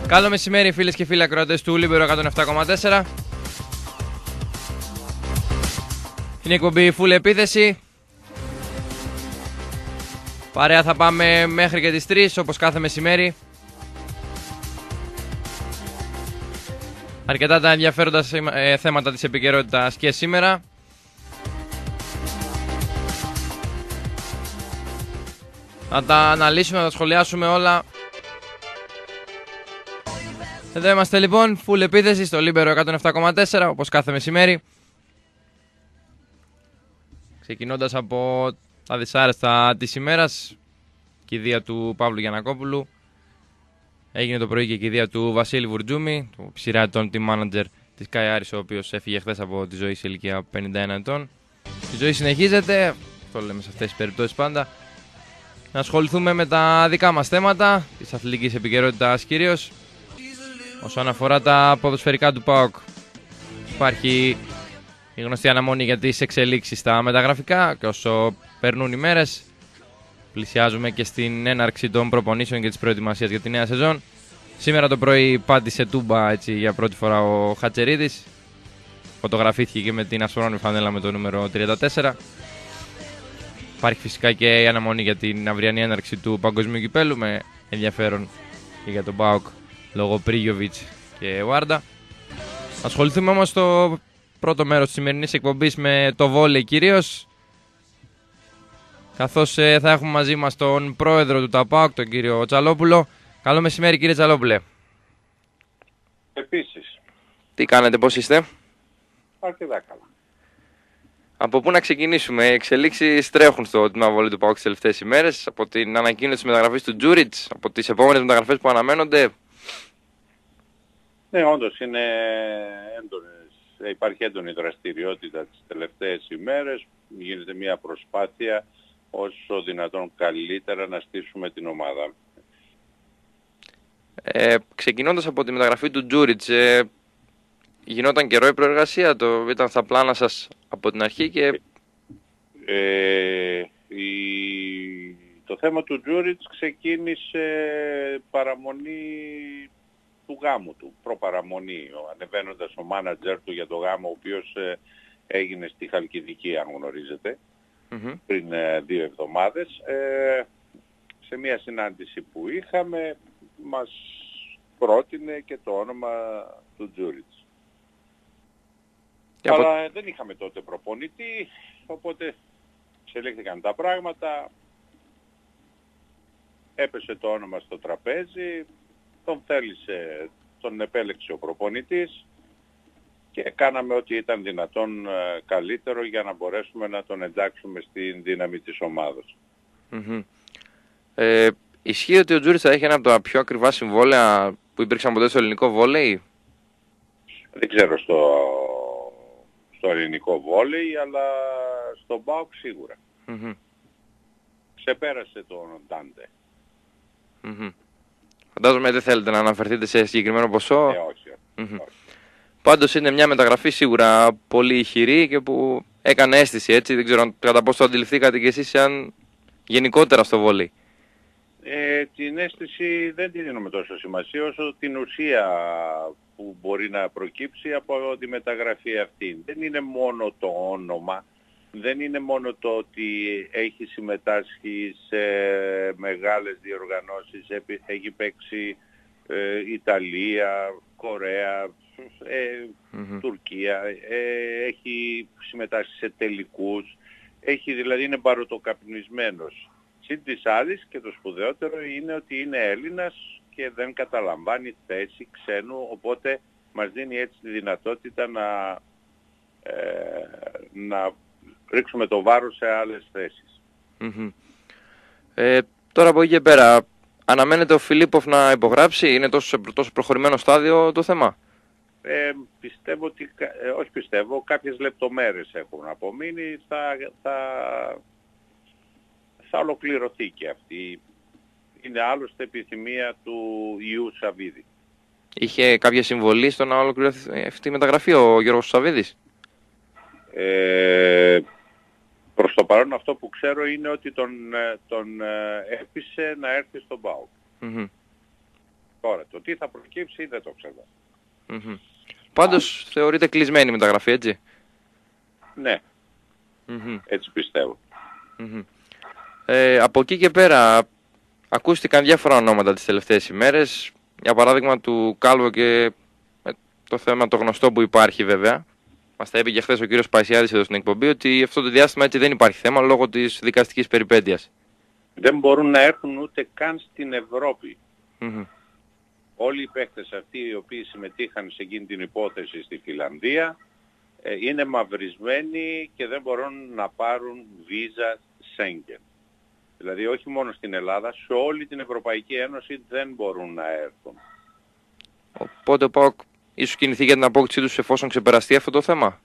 Καλό μεσημέρι φίλες και φίλοι ακροατές του Λίμπερο 107,4. Είναι η εκπομπή Full Επίθεση. Παρέα θα πάμε μέχρι και τις 3 όπως κάθε μεσημέρι. Αρκετά τα ενδιαφέροντα θέματα της επικαιρότητας και σήμερα. Να τα αναλύσουμε, να τα σχολιάσουμε όλα. Εδώ είμαστε λοιπόν, full επίθεση στο Λίμπερο 107,4 όπως κάθε μεσημέρι. Ξεκινώντας από τα δυσάρεστα της ημέρας, κηδεία του Παύλου Γιαννακόπουλου. Έγινε το πρωί και η κηδεία του Βασίλη Βουρτζούμη, του ψηράτων team manager της Sky Aris, ο οποίος έφυγε χθες από τη ζωή σε ηλικία 51 ετών. Η ζωή συνεχίζεται, αυτό λέμε σε αυτές τις περιπτώσεις πάντα. Να ασχοληθούμε με τα δικά μας θέματα, της αθλητικής επικαιρότητας κυρίως. Όσον αφορά τα ποδοσφαιρικά του ΠΑΟΚ, υπάρχει η γνωστή αναμονή για τις εξελίξεις στα μεταγραφικά και όσο περνούν οι μέρες πλησιάζουμε και στην έναρξη των προπονήσεων και της προετοιμασίας για τη νέα σεζόν. Σήμερα το πρωί πάτησε τούμπα έτσι, για πρώτη φορά ο Χατσερίδης. Φωτογραφήθηκε και με την ασφρόνη φανέλα με το νούμερο 34. Υπάρχει φυσικά και η αναμονή για την αυριανή έναρξη του Παγκοσμίου Κυπέλλου, με ενδιαφέρον και για τον ΠΑΟΚ λόγω Πρίγιοβιτς και Βάρντα. Ασχοληθούμε όμως στο πρώτο μέρος της σημερινής εκπομπής με το βόλεϊ κυρίως, καθώς θα έχουμε μαζί μας τον πρόεδρο του ΤΑΠΑΟΚ, τον κύριο Τσαλόπουλο. Καλό μεσημέρι κύριε Τσαλόπουλε. Επίσης. Τι κάνετε, πώς είστε? Αρκετά καλά. Από πού να ξεκινήσουμε? Οι εξελίξεις τρέχουν στο τμήμα βόλεϊ του ΠΑΟΚ τις τελευταίες ημέρες, από την ανακοίνωση της μεταγραφής του Τζούριτς, από τις επόμενες μεταγραφές που αναμένονται. Ναι, όντως είναι υπάρχει έντονη δραστηριότητα τις τελευταίες ημέρες. Γίνεται μια προσπάθεια όσο δυνατόν καλύτερα να στήσουμε την ομάδα. Ξεκινώντας από τη μεταγραφή του Τζούριτς, γινόταν καιρό η προεργασία, ήταν στα πλάνα σας από την αρχή και... Το θέμα του Τζούριτς ξεκίνησε παραμονή του γάμου του, προπαραμονή, ανεβαίνοντας ο μάνατζερ του για το γάμο, ο οποίος έγινε στη Χαλκιδική, αν γνωρίζετε, πριν 2 εβδομάδες. Σε μια συνάντηση που είχαμε μας πρότεινε και το όνομα του Τζούριτς. Αλλά δεν είχαμε τότε προπονητή, οπότε εξελίχθηκαν τα πράγματα, έπεσε το όνομα στο τραπέζι, τον επέλεξε ο προπονητής και κάναμε ό,τι ήταν δυνατόν καλύτερο για να μπορέσουμε να τον εντάξουμε στην δύναμη της ομάδας. Ισχύει ότι ο Τζούριτς θα έχει ένα από τα πιο ακριβά συμβόλαια που υπήρξαν ποτέ στο ελληνικό βόλεϊ? Δεν ξέρω στο ελληνικό βόλεϊ, αλλά στον ΠΑΟΚ σίγουρα. Ξεπέρασε τον Ντάντε. Φαντάζομαι δεν θέλετε να αναφερθείτε σε συγκεκριμένο ποσό. Όχι. Πάντως είναι μια μεταγραφή σίγουρα πολύ ηχηρή και που έκανε αίσθηση, έτσι. Δεν ξέρω κατά πόσο το αντιληφθήκατε κι εσείς αν γενικότερα στο βόλεϊ. Την αίσθηση δεν τη δίνουμε τόσο σημασία όσο την ουσία που μπορεί να προκύψει από τη μεταγραφή αυτή. Δεν είναι μόνο το όνομα, δεν είναι μόνο το ότι έχει συμμετάσχει σε μεγάλες διοργανώσεις, έχει παίξει Ιταλία, Κορέα, Τουρκία, έχει συμμετάσχει σε τελικούς, δηλαδή είναι παροτοκαπνισμένος. Συν της άλλης και το σπουδαιότερο είναι ότι είναι Έλληνας και δεν καταλαμβάνει θέση ξένου, οπότε μας δίνει έτσι τη δυνατότητα να ρίξουμε το βάρος σε άλλες θέσεις. Τώρα από εκεί και πέρα, αναμένεται ο Φιλίπποφ να υπογράψει? Είναι τόσο προχωρημένο στάδιο το θέμα? Πιστεύω ότι, όχι πιστεύω, κάποιες λεπτομέρειες έχουν απομείνει, θα ολοκληρωθεί και αυτή. Είναι άλλωστε επιθυμία του Ιού Σαββίδη. Είχε κάποια συμβολή στο να ολοκληρωθεί αυτή η μεταγραφή ο Γιώργος Σαββίδης? Προς το παρόν αυτό που ξέρω είναι ότι τον έπεισε να έρθει στον ΠΑΟΚ. Τώρα το τι θα προκύψει δεν το ξέρω. Πάντως θεωρείται κλεισμένη η μεταγραφή, έτσι? Ναι, έτσι πιστεύω. Από εκεί και πέρα ακούστηκαν διάφορα ονόματα τις τελευταίες ημέρες. Για παράδειγμα του Κάλβο και το θέμα το γνωστό που υπάρχει βέβαια. Μας τα είπε και χθες ο κύριος Παϊσιάδης εδώ στην εκπομπή ότι αυτό το διάστημα έτσι δεν υπάρχει θέμα λόγω της δικαστικής περιπέτειας. Δεν μπορούν να έρθουν ούτε καν στην Ευρώπη. Όλοι οι παίκτες αυτοί οι οποίοι συμμετείχαν σε εκείνη την υπόθεση στη Φιλανδία είναι μαυρισμένοι και δεν μπορούν να πάρουν βίζα Σέγγεν. Δηλαδή όχι μόνο στην Ελλάδα, σε όλη την Ευρωπαϊκή Ένωση δεν μπορούν να έρθουν. Οπότε ο ΠΑΟΚ ίσως κινηθεί για την απόκτησή τους εφόσον ξεπεραστεί αυτό το θέμα.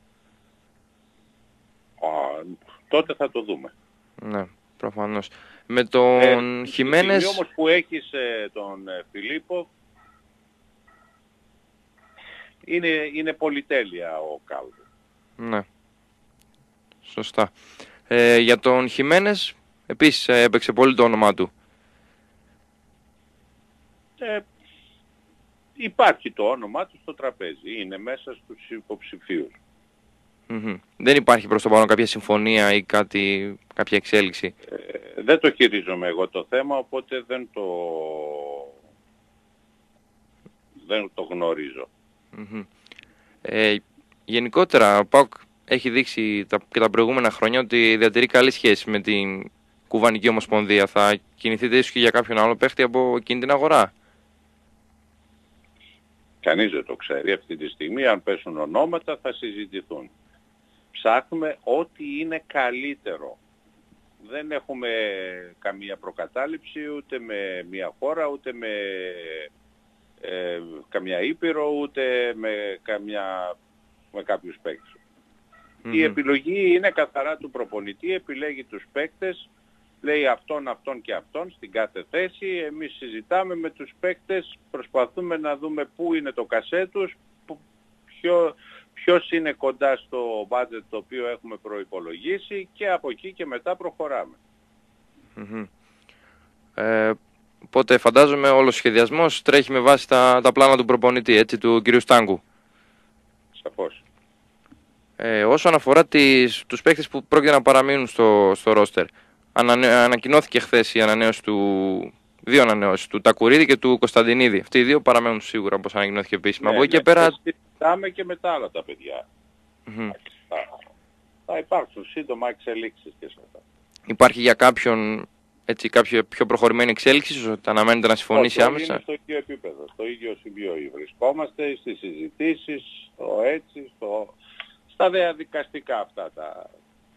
Τότε θα το δούμε. Ναι, προφανώς. Με τον Χιμένες... Τη όμως που έχεις τον Φιλίππο, είναι πολυτέλεια ο Κάλβο. Ναι, σωστά. Για τον Χιμένες επίσης έπαιξε πολύ το όνομά του. Υπάρχει το όνομά του στο τραπέζι, είναι μέσα στους υποψηφίους. Δεν υπάρχει προς το παρόν κάποια συμφωνία ή κάποια εξέλιξη? Δεν το χειρίζομαι εγώ το θέμα, οπότε δεν το γνωρίζω. Γενικότερα ο ΠΑΟΚ έχει δείξει και τα προηγούμενα χρόνια ότι διατηρεί καλή σχέση με την Κουβανική Ομοσπονδία. Θα κινηθείτε ίσως και για κάποιον άλλο παίχτη από εκείνη την αγορά? Κανείς δεν το ξέρει αυτή τη στιγμή. Αν πέσουν ονόματα θα συζητηθούν. Ψάχνουμε ό,τι είναι καλύτερο. Δεν έχουμε καμία προκατάληψη ούτε με μια χώρα, ούτε με καμιά ήπειρο, ούτε με κάποιους παίκτες. Η επιλογή είναι καθαρά του προπονητή, επιλέγει τους παίκτες, λέει αυτόν και αυτόν στην κάθε θέση. Εμείς συζητάμε με τους παίκτες, προσπαθούμε να δούμε πού είναι το κασέ τους, ποιος είναι κοντά στο budget το οποίο έχουμε προϋπολογίσει και από εκεί και μετά προχωράμε. Οπότε φαντάζομαι όλος ο σχεδιασμός τρέχει με βάση τα πλάνα του προπονητή, έτσι, του κυρίου Στάγκου. Σαφώς. Όσον αφορά τους παίκτες που πρόκειται να παραμείνουν στο ρόστερ, ανακοινώθηκε χθες η ανανέωση δύο ανανεώσεις, του Τακουρίδη και του Κωνσταντινίδη. Αυτοί οι δύο παραμένουν σίγουρα, όπως ανακοινώθηκε επίσημα. Από εκεί και πέρα... Συζητάμε και με τα άλλα τα παιδιά. Θα υπάρξουν σύντομα εξελίξεις και σε αυτά. Υπάρχει για κάποιον κάποια πιο προχωρημένη εξέλιξη, ίσως ότι αναμένεται να συμφωνήσει άμεσα? Είναι στο ίδιο επίπεδο, στο ίδιο σημείο βρισκόμαστε, στις συζητήσεις, στα διαδικαστικά αυτά τα...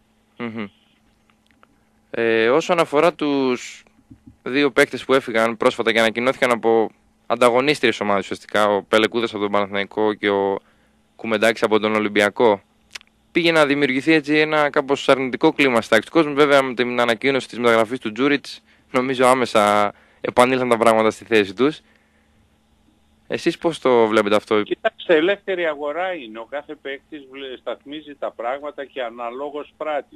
Όσον αφορά τους δύο παίκτες που έφυγαν πρόσφατα και ανακοινώθηκαν από ανταγωνίστριες ομάδες ουσιαστικά, ο Πελεκούδας από τον Παναθηναϊκό και ο Κουμεντάκης από τον Ολυμπιακό, πήγε να δημιουργηθεί έτσι ένα κάπως αρνητικό κλίμα στα τάξη του κόσμου. Βέβαια με την ανακοίνωση της μεταγραφής του Τζούριτς νομίζω άμεσα επανήλθαν τα πράγματα στη θέση τους. Εσείς πώς το βλέπετε αυτό? Κοιτάξτε, ελεύθερη αγορά είναι. Ο κάθε παίκτης σταθμίζει τα πράγματα και αναλόγως πράττει.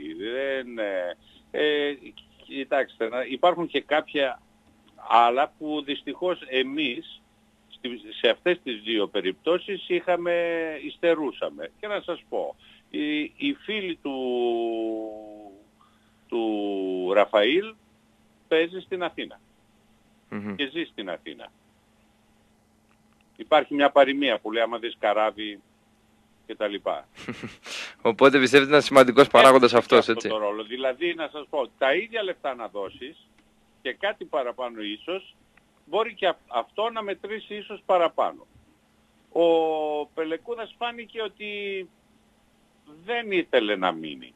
Κοιτάξτε, υπάρχουν και κάποια άλλα που δυστυχώς εμείς σε αυτές τις δύο περιπτώσεις υστερούσαμε. Και να σας πω, οι φίλοι του Ραφαήλ παίζει στην Αθήνα και ζει στην Αθήνα. Υπάρχει μια παροιμία που λέει άμα δεις καράβι και τα λοιπά. Οπότε πιστεύετε είναι σημαντικός παράγοντας αυτός, έτσι? Το ρόλο. Δηλαδή να σας πω, τα ίδια λεφτά να δώσεις και κάτι παραπάνω ίσως, μπορεί και αυτό να μετρήσει ίσως παραπάνω. Ο Πελεκούδας φάνηκε ότι δεν ήθελε να μείνει.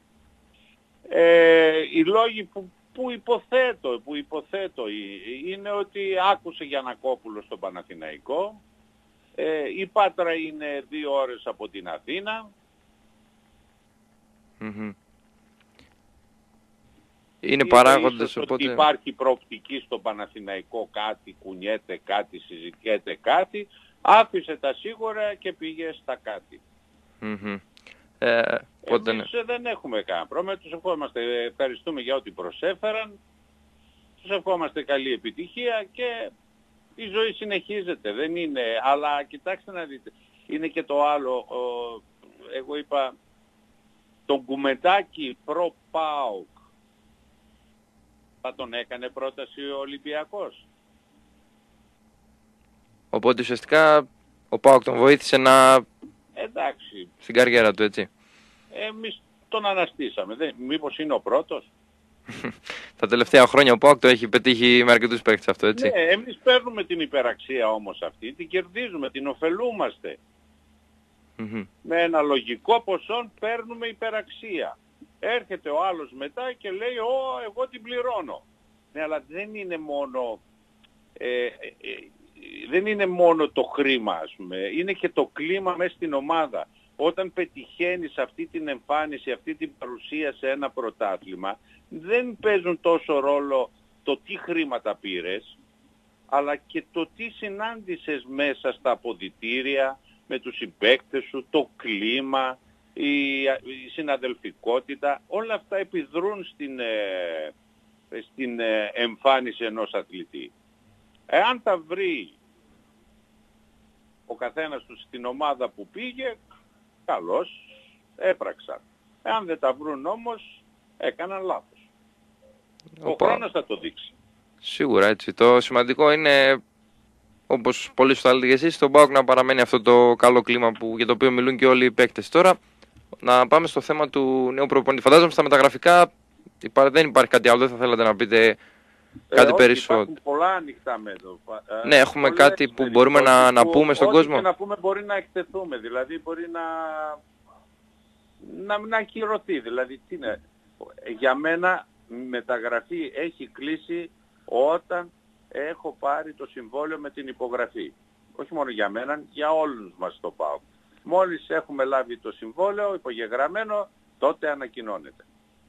Οι λόγοι που υποθέτω είναι ότι άκουσε Γιαννακόπουλο στον Παναθηναϊκό. Η Πάτρα είναι 2 ώρες από την Αθήνα. Είναι παράγοντες, οπότε... Υπάρχει προοπτική στον Παναθηναϊκό, κάτι κουνιέται, κάτι συζητιέται, κάτι. Άφησε τα σίγουρα και πήγε στα κάτι. Εμείς δεν έχουμε κανένα πρόβλημα. Τους ευχόμαστε, ευχαριστούμε για ό,τι προσέφεραν. Τους ευχόμαστε καλή επιτυχία και η ζωή συνεχίζεται, δεν είναι. Αλλά κοιτάξτε να δείτε, είναι και το άλλο. Εγώ είπα, τον Κουμετάκη προ ΠΑΟΚ θα τον έκανε πρόταση ο Ολυμπιακός. Οπότε ουσιαστικά ο ΠΑΟΚ τον βοήθησε να... Εντάξει. στην καριέρα του, έτσι. Εμείς τον αναστήσαμε. Μήπως είναι ο πρώτος? Τα τελευταία χρόνια ο ΠΑΟΚ το έχει πετύχει με αρκετούς παίκτες αυτό, έτσι. Ναι, εμείς παίρνουμε την υπεραξία όμως αυτή, την κερδίζουμε, την ωφελούμαστε. Με ένα λογικό ποσό παίρνουμε υπεραξία. Έρχεται ο άλλος μετά και λέει εγώ την πληρώνω. Ναι, αλλά δεν είναι μόνο, δεν είναι μόνο το χρήμα, ας πούμε. Είναι και το κλίμα μέσα στην ομάδα. Όταν πετυχαίνεις αυτή την εμφάνιση, αυτή την παρουσία σε ένα πρωτάθλημα, δεν παίζουν τόσο ρόλο το τι χρήματα πήρες, αλλά και το τι συνάντησες μέσα στα αποδυτήρια, με τους συμπαίκτες σου, το κλίμα, η συναδελφικότητα, όλα αυτά επιδρούν στην εμφάνιση ενός αθλητή. Εάν τα βρει ο καθένας του στην ομάδα που πήγε, καλώς, έπραξαν. Εάν δεν τα βρουν όμως, έκαναν λάθος. Ο χρόνος θα το δείξει. Σίγουρα, έτσι. Το σημαντικό είναι, όπως πολύ σωστά λέτε και εσείς, στον ΠΑΟΚ να παραμένει αυτό το καλό κλίμα για το οποίο μιλούν και όλοι οι παίκτες. Τώρα, να πάμε στο θέμα του νέου προπονητή. Φαντάζομαι στα μεταγραφικά δεν υπάρχει κάτι άλλο, δεν θα θέλατε να πείτε κάτι περισσότερο? Υπάρχουν πολλά ανοιχτά μέτωπα. Ναι, έχουμε κάτι που μπορούμε να πούμε στον κόσμο. Και να πούμε μπορεί να εκτεθούμε, δηλαδή μπορεί να ακυρωθεί. Δηλαδή, τι είναι. Για μένα μεταγραφή έχει κλείσει όταν έχω πάρει το συμβόλαιο με την υπογραφή. Όχι μόνο για μένα, για όλους μας το ΠΑΟΚ. Μόλις έχουμε λάβει το συμβόλαιο υπογεγραμμένο, τότε ανακοινώνεται.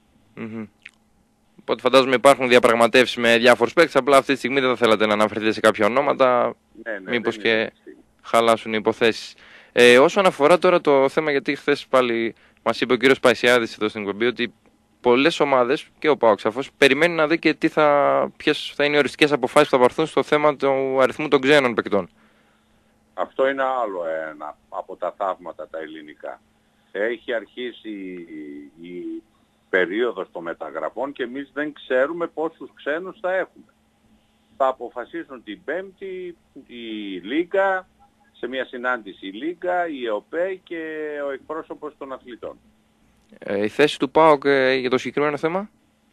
Οπότε φαντάζομαι υπάρχουν διαπραγματεύσεις με διάφορους παίκτες, απλά αυτή τη στιγμή δεν θα θέλατε να αναφερθείτε σε κάποια ονόματα, μήπως και χαλάσουν οι υποθέσεις. Όσον αφορά τώρα το θέμα, γιατί χθες πάλι μας είπε ο κύριος Παϊσιάδης εδώ στην εκπομπή ότι πολλές ομάδες και ο ΠΑΟΚ σαφώς περιμένουν να δει και ποιες θα είναι οι οριστικές αποφάσεις που θα πάρθουν στο θέμα του αριθμού των ξένων παικτών. Αυτό είναι άλλο ένα από τα θαύματα τα ελληνικά. Έχει αρχίσει η περίοδος των μεταγραφών και εμείς δεν ξέρουμε πόσους ξένους θα έχουμε. Θα αποφασίσουν την Πέμπτη η Λίγκα, σε μια συνάντηση η Λίγκα, η ΕΟΠΕ και ο εκπρόσωπος των αθλητών. Η θέση του ΠΑΟΚ για το συγκεκριμένο θέμα?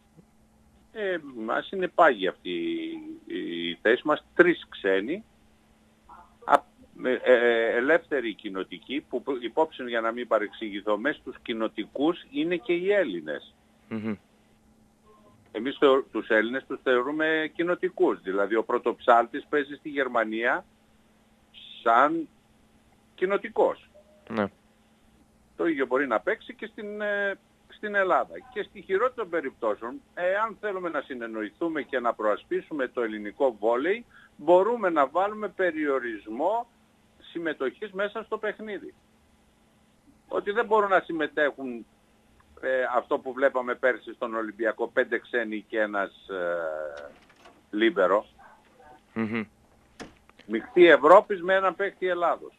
Μας είναι πάγια αυτή η θέση μας. 3 ξένοι, ελεύθεροι κοινοτικοί, που υπόψη για να μην παρεξηγηθώ, μέσα στους κοινοτικούς είναι και οι Έλληνες. Εμείς τους Έλληνες τους θεωρούμε κοινοτικούς. Δηλαδή ο πρωτοψάλτης παίζει στη Γερμανία σαν κοινοτικός. Ναι. Το ίδιο μπορεί να παίξει και στην Ελλάδα. Και στη χειρότερη των περιπτώσεων, εάν θέλουμε να συνεννοηθούμε και να προασπίσουμε το ελληνικό βόλεϊ, μπορούμε να βάλουμε περιορισμό συμμετοχής μέσα στο παιχνίδι. Ότι δεν μπορούν να συμμετέχουν αυτό που βλέπαμε πέρσι στον Ολυμπιακό, 5 ξένοι και ένας λίμπερο. Μειχτή Ευρώπης με έναν παίκτη Ελλάδος.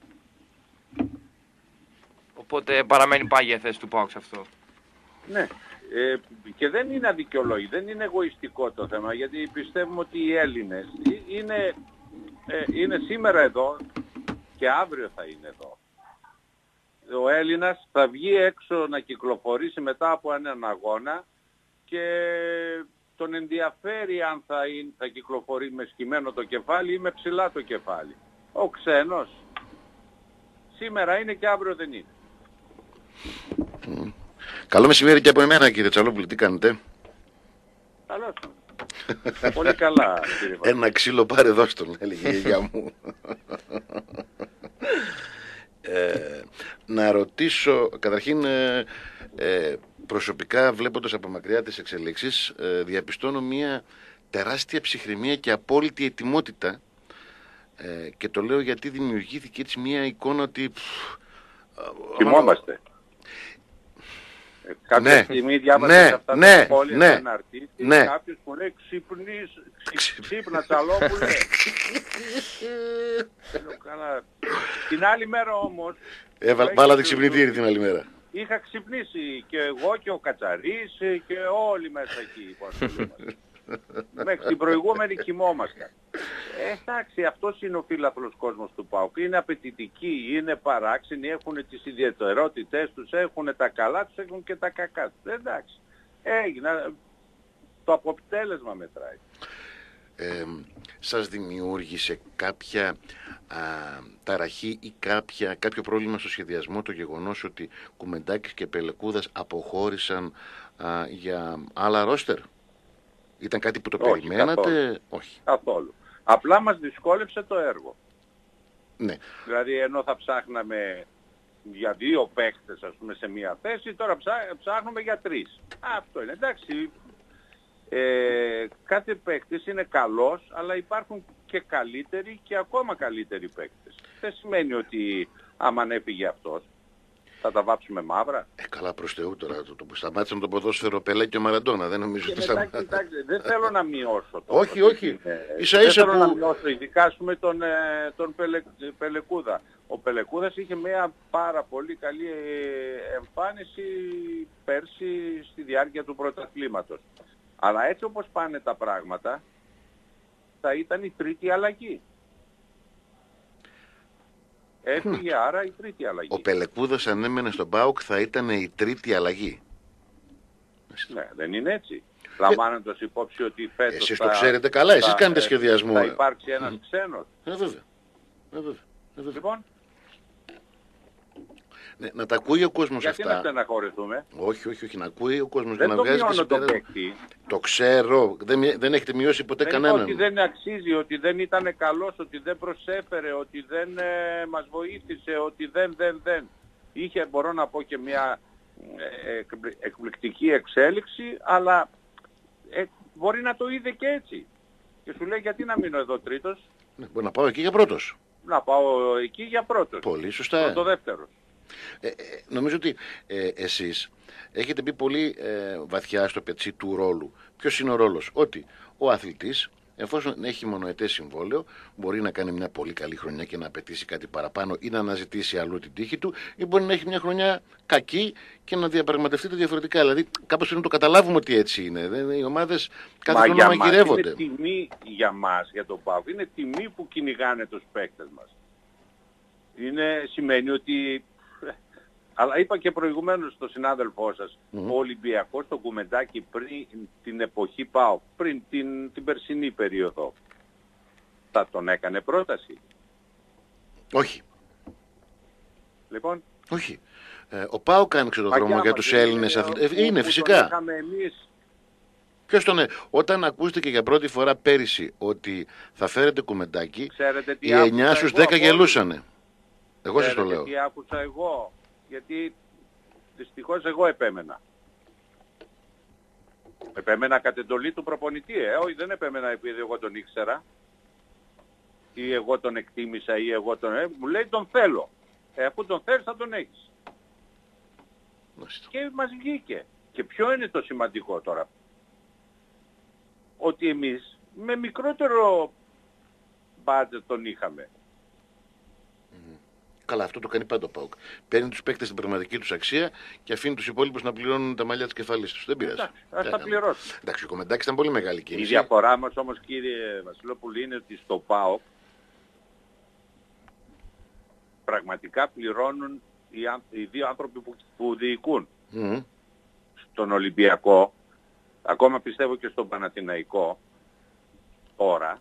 Οπότε παραμένει πάγια θέση του ΠΑΟΚ σε αυτό. Ναι. Και δεν είναι αδικαιολόγητο, δεν είναι εγωιστικό το θέμα, γιατί πιστεύουμε ότι οι Έλληνες είναι σήμερα εδώ και αύριο θα είναι εδώ. Ο Έλληνας θα βγει έξω να κυκλοφορήσει μετά από έναν αγώνα και τον ενδιαφέρει αν θα κυκλοφορεί με σκυμμένο το κεφάλι ή με ψηλά το κεφάλι. Ο ξένος σήμερα είναι και αύριο δεν είναι. Καλό μεσημέρι και από εμένα, κύριε Τσαλόπουλη, τι κάνετε? Καλώς. Πολύ καλά, κύριε Βαγγέλη. Ένα ξύλο πάρε δώσ' τον, έλεγε η γιαγιά μου. Να ρωτήσω, καταρχήν, προσωπικά βλέποντας από μακριά τις εξελίξεις, διαπιστώνω μια τεράστια ψυχραιμία και απόλυτη ετοιμότητα, και το λέω γιατί δημιουργήθηκε έτσι μια εικόνα ότι... Θυμόμαστε. Κάποια στιγμή διάβασα αυτά τα πόλια να αρτήσει κάποιος που λέει ξύπνα Τσαλόπουλε. Καλά. Την άλλη μέρα όμως... Βάλατε ξυπνητήρι την άλλη μέρα. Είχα ξυπνήσει και εγώ και ο Κατσαρής και όλοι μέσα εκεί. Μέχρι την προηγούμενη κοιμόμασταν. Εντάξει, αυτός είναι ο φίλαθλος κόσμος του ΠΑΟΚ. Είναι απαιτητικοί, είναι παράξενοι, έχουν τις ιδιαιτερότητες τους, έχουν τα καλά τους, έχουν και τα κακά τους. Εντάξει, έγινε. Το αποτέλεσμα μετράει. Σας δημιούργησε κάποια ταραχή ή κάποιο πρόβλημα στο σχεδιασμό το γεγονός ότι Κουμεντάκης και Πελεκούδας αποχώρησαν για άλλα ρόστερ? Ήταν κάτι που το περιμένατε? Όχι. Καθόλου. Απλά μας δυσκόλεψε το έργο. Ναι. Δηλαδή ενώ θα ψάχναμε για 2 παίκτες ας πούμε σε μία θέση, τώρα ψάχνουμε για 3. Αυτό είναι. Εντάξει, κάθε παίκτης είναι καλός, αλλά υπάρχουν και καλύτεροι και ακόμα καλύτεροι παίκτες. Δεν σημαίνει ότι άμα ανέφυγε αυτός θα τα βάψουμε μαύρα. Καλά προς Θεού τώρα. Σταμάτησαν το ποδόσφαιρο Πελέ και ο Μαραντόνα. Δεν νομίζω ότι δεν θέλω να μειώσω. Όχι. Ίσα δεν θέλω να μειώσω. Ειδικά ας πούμε τον Πελεκούδα. Ο Πελεκούδας είχε μια πάρα πολύ καλή εμφάνιση πέρσι στη διάρκεια του πρωταθλήματος. Αλλά έτσι όπως πάνε τα πράγματα θα ήταν η τρίτη αλλαγή. Έφυγε άρα η τρίτη αλλαγή. Ο Πελεκούδας αν έμενε στον ΠΑΟΚ θα ήταν η τρίτη αλλαγή. Ναι, δεν είναι έτσι. Λαμβάνοντας υπόψη ότι φέτος εσείς το ξέρετε καλά, εσείς κάνετε σχεδιασμό. Θα υπάρξει ένας ξένος. Βέβαια. Λοιπόν. Ναι, να τα ακούει ο κόσμος γιατί αυτά. Γιατί να στεναχωρηθούμε? Όχι, να ακούει ο κόσμος. Δεν να το βγάζει μειώνω το παίκτη. Το ξέρω, δεν έχετε μειώσει ποτέ κανέναν. Ότι δεν αξίζει, ότι δεν ήταν καλός, ότι δεν προσέφερε, ότι δεν μας βοήθησε, ότι δεν. Είχε, μπορώ να πω, και μια εκπληκτική εξέλιξη, αλλά μπορεί να το είδε και έτσι. Και σου λέει γιατί να μείνω εδώ τρίτος. Ναι, μπορεί να πάω εκεί για πρώτος. Να πάω εκεί για πρώτος. Πολύ σωστά. Το δεύτερο. Νομίζω ότι εσείς έχετε μπει πολύ βαθιά στο πετσί του ρόλου. Ποιος είναι ο ρόλος? Ότι ο αθλητής, εφόσον έχει μονοετές συμβόλαιο, μπορεί να κάνει μια πολύ καλή χρονιά και να απαιτήσει κάτι παραπάνω ή να αναζητήσει αλλού την τύχη του, ή μπορεί να έχει μια χρονιά κακή και να διαπραγματευτεί τα διαφορετικά. Δηλαδή, κάπως πρέπει να το καταλάβουμε ότι έτσι είναι. Οι ομάδες κάθε χρόνο μαγειρεύονται. Είναι τιμή για μας, για τον ΠΑΟΚ. Είναι τιμή που κυνηγάνε τους παίκτες μας. Σημαίνει ότι... Αλλά είπα και προηγουμένως στον συνάδελφό σας, ο Ολυμπιακός στο Κουμεντάκι πριν την εποχή ΠΑΟΚ, πριν την περσινή περίοδο, θα τον έκανε πρόταση? Όχι. Λοιπόν. Όχι. Ο ΠΑΟΚ άνοιξε τον δρόμο για τους Έλληνες αθλητές. Είναι φυσικά. Ποιος τον όταν ακούστηκε για πρώτη φορά πέρυσι ότι θα φέρετε Κουμεντάκι, οι 9 στους 10 γελούσανε. Εγώ σας το λέω. Τι άκουσα εγώ? Γιατί δυστυχώς εγώ επέμενα. Επέμενα κατ' εντολή του προπονητή. Όχι, δεν επέμενα επειδή εγώ τον ήξερα ή εγώ τον εκτίμησα ή εγώ τον... μου λέει τον θέλω. Αφού τον θέλεις θα τον έχεις. Και μας βγήκε. Και ποιο είναι το σημαντικό τώρα? Ότι εμείς με μικρότερο budget τον είχαμε. Καλά, αυτό το κάνει πάντα ο ΠΑΟΚ. Παίρνει τους παίκτες στην πραγματική τους αξία και αφήνει τους υπόλοιπους να πληρώνουν τα μαλλιά της κεφαλής τους. Δεν πειράζει. Ας τα πληρώσουν. Εντάξει, ο Κομμεντάκης ήταν πολύ μεγάλη κίνηση. Η διαφορά μας όμως, κύριε Βασιλόπουλη, είναι ότι στο ΠΑΟΚ πραγματικά πληρώνουν οι δύο άνθρωποι που διοικούν. Στον Ολυμπιακό, ακόμα πιστεύω και στον Παναθηναϊκό, τώρα,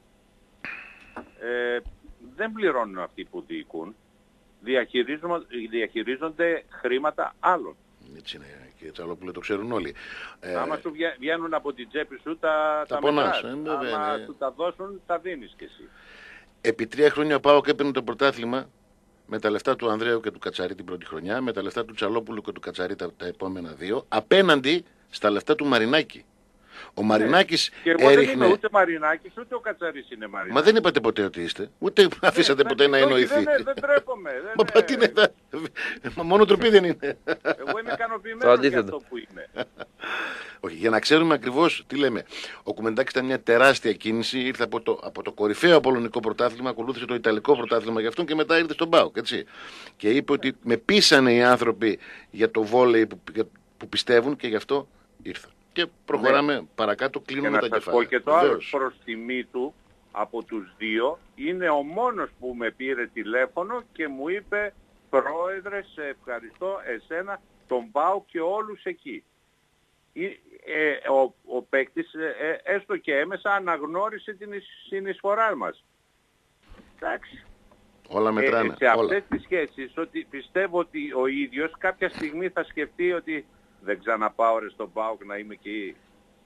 δεν πληρώνουν αυτοί που διοικούν. Διαχειρίζονται χρήματα άλλων. Έτσι είναι, κύριε Τσαλόπουλε, το ξέρουν όλοι. Άμα σου βγαίνουν από την τσέπη σου τα πονάς. Άμα σου τα δώσουν, τα δίνεις κι εσύ. Επί 3 χρόνια ο ΠΑΟΚ έπαιρνε το πρωτάθλημα με τα λεφτά του Ανδρέου και του Κατσαρί την πρώτη χρονιά, με τα λεφτά του Τσαλόπουλου και του Κατσαρί τα επόμενα 2, απέναντι στα λεφτά του Μαρινάκη. Ο Μαρινάκης Και εγώ δεν είμαι έριχνε... ούτε Μαρινάκης, ούτε ο Κατσαρής είναι Μαρινάκης. Μα δεν είπατε ποτέ ότι είστε. Ούτε αφήσατε ποτέ να εννοηθεί. Δεν τρέπομαι. Μα τι είναι... Μα μόνο τροπή δεν είναι. Εγώ είμαι ικανοποιημένος για αυτό που είμαι. Όχι, για να ξέρουμε ακριβώς τι λέμε. Ο Κουμεντάκης ήταν μια τεράστια κίνηση, ήρθε από το κορυφαίο πολωνικό πρωτάθλημα, ακολούθησε το ιταλικό πρωτάθλημα για αυτόν και μετά ήρθε στον ΠΑΟΚ, έτσι. Και είπε ότι με πείσανε οι άνθρωποι για το βόλεϊ που πιστεύουν και γι' αυτό ήρθα. Και προχωράμε παρακάτω, κλείνουμε τα κεφάλαια. Και το άλλο προς τιμή του από τους δύο είναι ο μόνος που με πήρε τηλέφωνο και μου είπε πρόεδρε, σε ευχαριστώ εσένα, τον ΠΑΟΚ και όλους εκεί. Ο παίκτης έστω και έμεσα αναγνώρισε την συνεισφορά μας. Εντάξει. Όλα μετράνε. Σε αυτές τις σχέσεις ότι πιστεύω ότι ο ίδιος κάποια στιγμή θα σκεφτεί ότι δεν ξαναπάω ρε στον ΠΑΟΚ να είμαι εκεί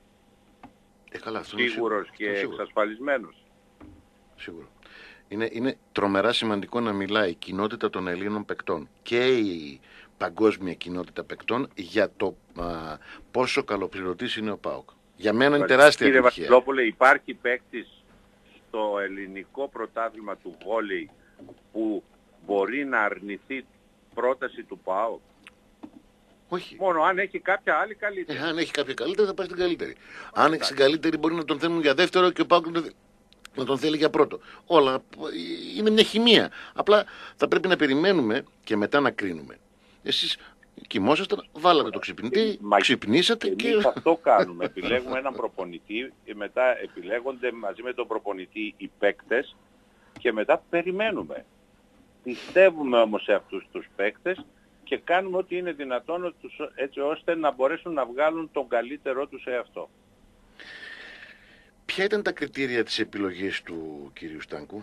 σίγουρος και εξασφαλισμένος. Σίγουρο. Είναι τρομερά σημαντικό να μιλάει η κοινότητα των Ελλήνων παικτών και η παγκόσμια κοινότητα παικτών για το πόσο καλοπληρωτής είναι ο ΠΑΟΚ. Για μένα είναι τεράστια επιτυχία. Κύριε Βασιλόπουλε, υπάρχει παίκτης στο ελληνικό πρωτάθλημα του βόλεϊ που μπορεί να αρνηθεί πρόταση του ΠΑΟΚ? Όχι. Μόνο αν έχει κάποια άλλη καλύτερη. Αν έχει κάποια καλύτερη θα πάει στην καλύτερη. Αν έχει την καλύτερη μπορεί να τον θέλουν για δεύτερο και ο ΠΑΟΚ να τον θέλει για πρώτο. Όλα είναι μια χημεία. Απλά θα πρέπει να περιμένουμε και μετά να κρίνουμε. Εσείς κοιμόσασταν, βάλατε το ξυπνητή, ξυπνήσατε και... Εμείς αυτό κάνουμε. Επιλέγουμε έναν προπονητή και μετά επιλέγονται μαζί με τον προπονητή οι παίκτες και μετά περιμένουμε. Πιστεύουμε όμως σε αυτούς τους παίκτες και κάνουμε ό,τι είναι δυνατόν έτσι ώστε να μπορέσουν να βγάλουν τον καλύτερό τους σε αυτό. Ποια ήταν τα κριτήρια της επιλογής του κυρίου Στάνκου?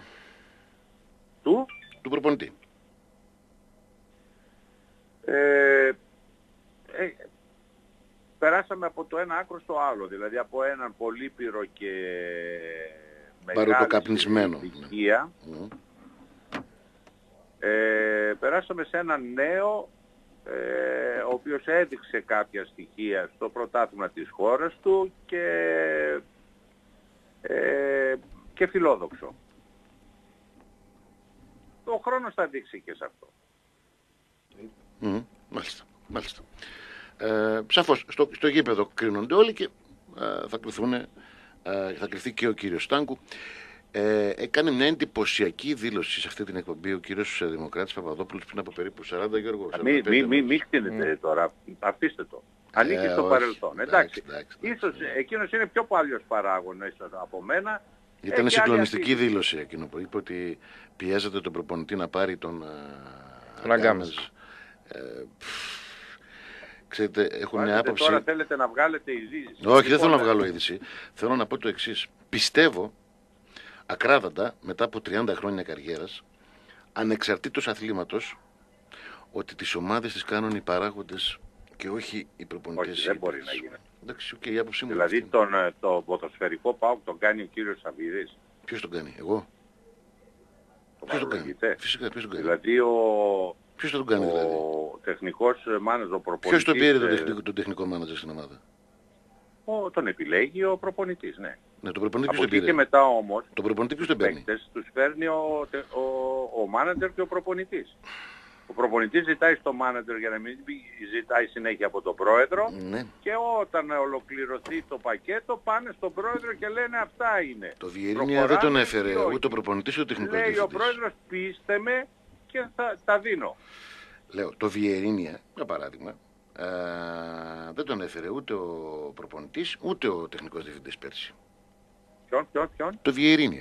Του προπονητή. Περάσαμε από το ένα άκρο στο άλλο, δηλαδή από έναν πολύπειρο και παροτοκαπνισμένο ηλικία, περάσαμε σε έναν νέο ο οποίος έδειξε κάποια στοιχεία στο πρωτάθλημα της χώρας του και φιλόδοξο. Ο χρόνος θα δείξει και σε αυτό. Μάλιστα. Σαφώς στο γήπεδο κρίνονται όλοι και θα κρυθεί και ο κύριος Στάνκου. Έκανε μια εντυπωσιακή δήλωση σε αυτή την εκπομπή ο κύριος Δημοκράτης Παπαδόπουλος πριν από περίπου 40, Γιώργο. Μην χτίνετε τώρα, αφήστε το. Ανήκει στο παρελθόν. Εντάξει. Ίσως εκείνος είναι πιο παλιός παράγων από μένα. Ήταν συγκλονιστική δήλωση εκείνο που είπε ότι πιέζεται τον προπονητή να πάρει τον Αγκάμες. Ξέρετε, έχω μια άποψη. Τώρα θέλετε να βγάλετε είδηση? Όχι, δεν θέλω να βγάλω είδηση. Θέλω να πω το εξής. Πιστεύω ακράδαντα μετά από 30 χρόνια καριέρας, ανεξαρτήτως αθλήματος, ότι τις ομάδες τις κάνουν οι παράγοντες και όχι οι προπονητές. Όχι, δεν μπορεί να γίνει. Εντάξει, η άποψή μου. Δηλαδή το ποδοσφαιρικό ΠΑΟΚ τον κάνει ο κύριος Σαββίδης. Ποιος τον κάνει? Εγώ? Ποιος τον κάνει? Φυσικά, ποιος τον κάνει? Δηλαδή ποιος τον κάνει δηλαδή? Ο τεχνικός μάνατζερ, ο προπονητής. Ποιος τον πήρε τον τεχνικό μάνατζερ στην ομάδα? Τον επιλέγει ο προπονητής, ναι. Ναι, τον προπονητή από ποιος τον πήρε? Και μετά όμως τον προπονητή ποιος τον παίρνει? Τους φέρνει ο μάνατζερ και ο προπονητής. Ο προπονητής ζητάει στο μάνατζερ για να μην ζητάει συνέχεια από τον πρόεδρο, ναι. Και όταν ολοκληρωθεί το πακέτο πάνε στον πρόεδρο και λένε αυτά είναι. Το Βιερίνια δεν τον έφερε ούτε ο προπονητής ούτε ο τεχνικός διευθυντής. Λέει ο πρόεδρος πείστε με και θα τα δίνω. Λέω, το Βιερίνια, για παράδειγμα, δεν τον έφερε ούτε ο προπονητής ούτε ο τεχνικός διευθυντής πέρσι. Ποιον? Το Βιερίνια.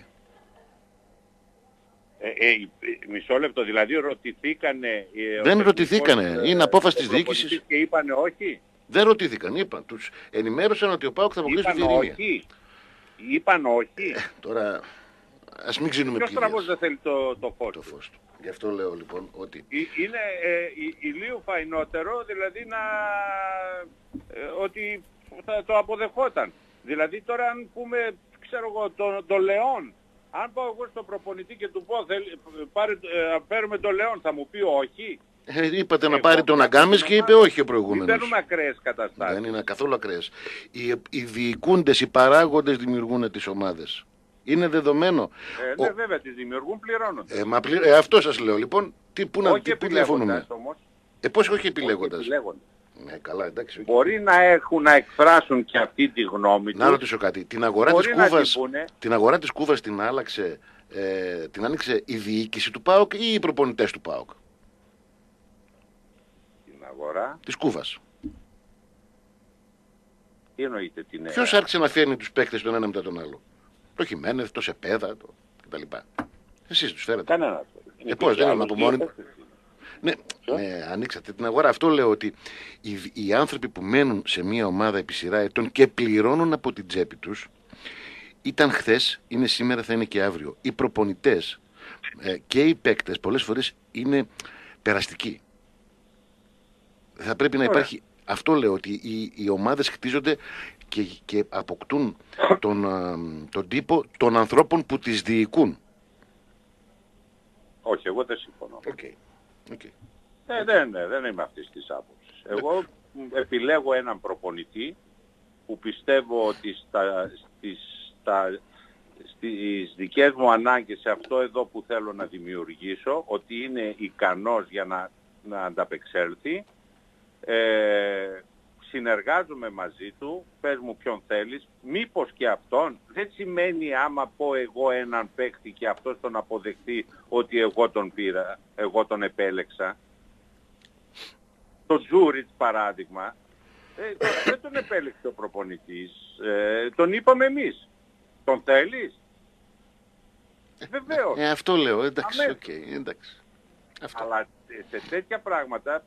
Μισό λεπτό, δηλαδή ρωτηθήκανε... Δεν ρωτηθήκανε, είναι απόφαση της διοίκησης. Και είπανε όχι. Δεν ρωτήθηκαν, τους ενημέρωσαν ότι ο ΠΑΟΚ θα αποκλείσει το Βιερίνια. Είπαν όχι. Τώρα, ας μην ξύνουμε ποιος τραβός δεν θέλει το φως του. Γι' αυτό λέω λοιπόν ότι... Είναι ηλίου φαϊνότερο, δηλαδή ότι θα το αποδεχόταν. Δηλαδή τώρα αν πούμε, ξέρω εγώ, το Λεόν, αν πάω εγώ στον προπονητή και του πω φέρουμε το Λεόν, θα μου πει όχι? Είπατε να πάρει τον Αγκάμις και είπε όχι ο προηγούμενος. Δεν παίρνουμε ακραίες καταστάσεις. Δεν είναι καθόλου ακραίες. Οι διοικούντες, οι παράγοντες δημιουργούν τις ομάδες. Είναι δεδομένο. Ναι, βέβαια, τις δημιουργούν, πληρώνονται. Αυτό σας λέω. Λοιπόν, πού διαφωνούμε. Πώς όχι επιλέγοντας. Ναι, καλά, εντάξει. Μπορεί να εκφράσουν και αυτή τη γνώμη τους. Να ρωτήσω κάτι. Την αγορά της Κούβας την άλλαξε, την άνοιξε η διοίκηση του ΠΑΟΚ ή οι προπονητές του ΠΑΟΚ? Την αγορά της Κούβας. Τι εννοείται την... Ποιος άρχισε να φέρνει τους παίκτες τον ένα μετά τον άλλο? Το Χιμένεθ, το Σεπέδα, κτλ. Εσείς τους φέρατε. Κανένας. Πώς, δεν είναι από μόνοι. Ναι, ανοίξατε την αγορά. Αυτό λέω, ότι οι άνθρωποι που μένουν σε μια ομάδα επί σειρά ετών και πληρώνουν από την τσέπη τους, ήταν χθες, είναι σήμερα, θα είναι και αύριο. Οι προπονητές και οι παίκτες πολλές φορές είναι περαστικοί. Θα πρέπει να υπάρχει, αυτό λέω, ότι οι ομάδες χτίζονται και αποκτούν τον τύπο των ανθρώπων που τις διοικούν. Όχι, εγώ δεν συμφωνώ. Okay. Δεν είμαι αυτής της άποψης. Εγώ επιλέγω έναν προπονητή που πιστεύω ότι στις δικές μου ανάγκες, σε αυτό εδώ που θέλω να δημιουργήσω, ότι είναι ικανός για να ανταπεξέλθει. Συνεργάζομαι μαζί του, πες μου ποιον θέλεις, μήπως και αυτόν. Δεν σημαίνει άμα πω εγώ έναν παίκτη και αυτός τον αποδεχτεί ότι εγώ τον πήρα, εγώ τον επέλεξα. Το Τζούριτς παράδειγμα, δεν τον επέλεξε ο προπονητής, τον είπαμε εμείς. Τον θέλεις? Βεβαίως. Αυτό λέω, εντάξει, εντάξει. Αλλά σε τέτοια πράγματα...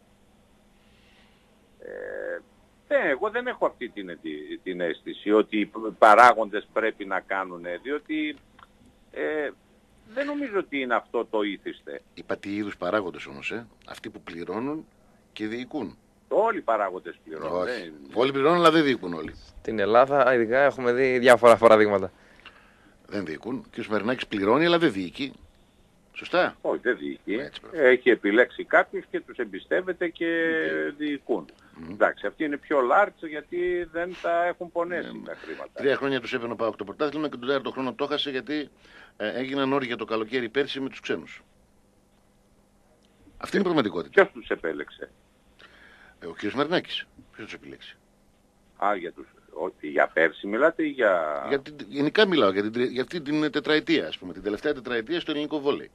εγώ δεν έχω αυτή την αίσθηση ότι οι παράγοντες πρέπει να κάνουν, διότι δεν νομίζω ότι είναι αυτό το ήθιστε. Είπα τι είδους παράγοντες όμως, αυτοί που πληρώνουν και διοικούν. Όλοι οι παράγοντες πληρώνουν. Όλοι πληρώνουν, αλλά δεν διοικούν όλοι. Στην Ελλάδα ειδικά έχουμε δει διάφορα παραδείγματα. Δεν διοικούν. Και ο Σμερνάκης πληρώνει, αλλά δεν διοικεί. Σωστά. Όχι, δεν διοικεί. Έχει επιλέξει κάποιους και τους εμπιστεύεται και διοικούν. Εντάξει, αυτοί είναι πιο large γιατί δεν τα έχουν πονέσει τα χρήματα. 3 χρόνια τους έπαιρνε ο ΠΑΟΚ το πρωτάθλημα και τον 4ο χρόνο το έχασε γιατί έγιναν όρια το καλοκαίρι πέρσι με τους ξένους. Αυτή είναι η πραγματικότητα. Ποιος τους επέλεξε? Ο κ. Σμερνάκης. Ποιος τους επιλέξει? Για πέρσι μιλάτε ή για... Γενικά μιλάω για αυτή την τετραετία, ας πούμε, την τελευταία τετραετία στο ελληνικό βόλεϊ.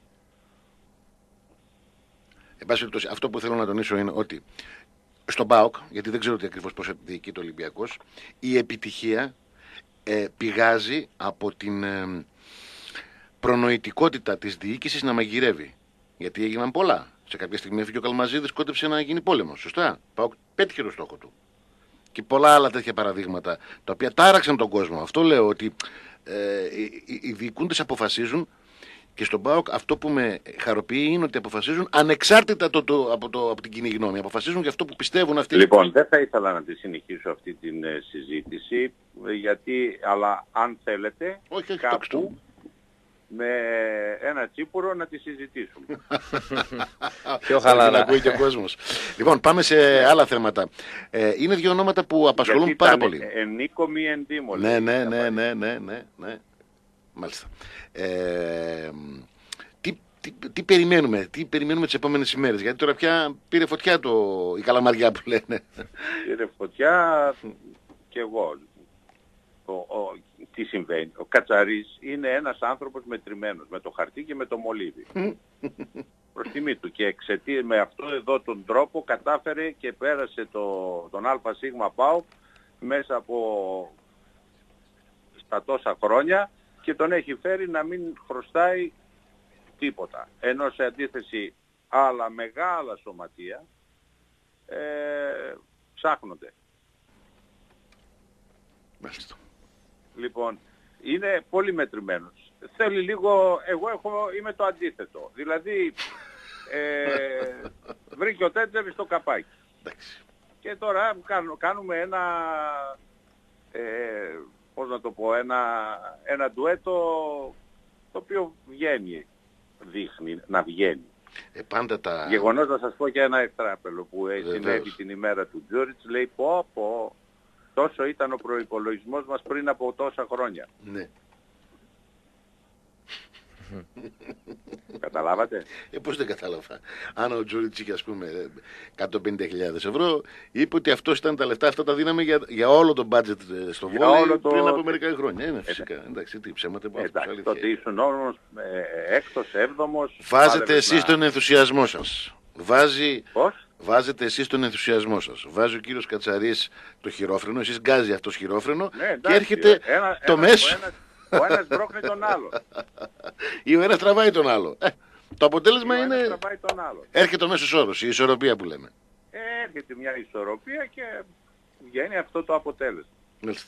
Εν πάση περιπτώσει, αυτό που θέλω να τονίσω είναι ότι στον ΠΑΟΚ, γιατί δεν ξέρω τι ακριβώς πώς διοικεί το Ολυμπιακός, η επιτυχία πηγάζει από την προνοητικότητα της διοίκησης να μαγειρεύει. Γιατί έγιναν πολλά. Σε κάποια στιγμή έφυγε ο Καλμαζίδης, κόντεψε να γίνει πόλεμος. Σωστά. ΠΑΟΚ πέτυχε το στόχο του. Και πολλά άλλα τέτοια παραδείγματα, τα οποία τάραξαν τον κόσμο. Αυτό λέω, ότι οι διοικούντες αποφασίζουν, και στον ΠΑΟΚ αυτό που με χαροποιεί είναι ότι αποφασίζουν ανεξάρτητα από την κοινή γνώμη. Αποφασίζουν για αυτό που πιστεύουν αυτοί. Λοιπόν, δεν θα ήθελα να τη συνεχίσω αυτή την συζήτηση, αλλά αν θέλετε, κάπου με ένα τσίπουρο να τη συζητήσουμε. Πιο χαλαρά. Να ακούει και ο κόσμος. Λοιπόν, πάμε σε άλλα θέματα. Είναι 2 ονόματα που απασχολούν πάρα πολύ. Ενίκο μη εντύμο. Ναι. Μάλιστα. Τι περιμένουμε τις επόμενες ημέρες? Γιατί τώρα πια πήρε φωτιά η καλαμαριά που λένε. Πήρε φωτιά και εγώ. Τι συμβαίνει? Ο Κατσαρής είναι ένας άνθρωπος μετρημένος με το χαρτί και με το μολύβι. Προς τιμή του. Και με αυτό εδώ τον τρόπο κατάφερε και πέρασε τον ΑΣ ΠΑΟΚ μέσα από στα τόσα χρόνια και τον έχει φέρει να μην χρωστάει τίποτα. Ενώ σε αντίθεση άλλα μεγάλα σωματεία ψάχνονται. Μάλιστα. Λοιπόν, είναι πολύ μετρημένος. Θέλει λίγο, είμαι το αντίθετο. Δηλαδή, βρήκε ο Τέτσερ στο καπάκι. Εντάξει. Και τώρα κάνουμε ένα, πώς να το πω, ένα ντουέτο το οποίο δείχνει να βγαίνει. Πάντα τα... Γεγονός, να σας πω και ένα εκτράπελο που συνέβη την ημέρα του Τζούριτς. Λέει πω, τόσο ήταν ο προϋπολογισμός μας πριν από τόσα χρόνια. Ναι. Καταλάβατε? Πώς δεν κατάλαβα. Αν ο Τζούριτς είχε, ας πούμε, 150.000 ευρώ, είπε ότι αυτός ήταν τα λεφτά, αυτά τα δίναμε για όλο το budget στο βόλεϊ πριν από μερικά χρόνια. Είναι φυσικά. Εντάξει, τι ψέματα που εντάξει, τότε ήσουν όμως έκτος, έβδομος. Βάζετε εσείς τον ενθουσιασμό σας. Πώς? Βάζετε εσείς τον ενθουσιασμό σας. Βάζει ο κύριος Κατσαρής το χειρόφρενο, εσείς γκάζει αυτός χειρόφρενο, ναι, και έρχεται το μέσο. Ο ένας μπρόχνει τον άλλο. Ή ο ένας τραβάει τον άλλο. Το αποτέλεσμα είναι... τραβάει τον άλλο. Έρχεται ο μέσος όρος, η ισορροπία που λέμε. Έρχεται μια ισορροπία και βγαίνει αυτό το αποτέλεσμα. Μάλιστα.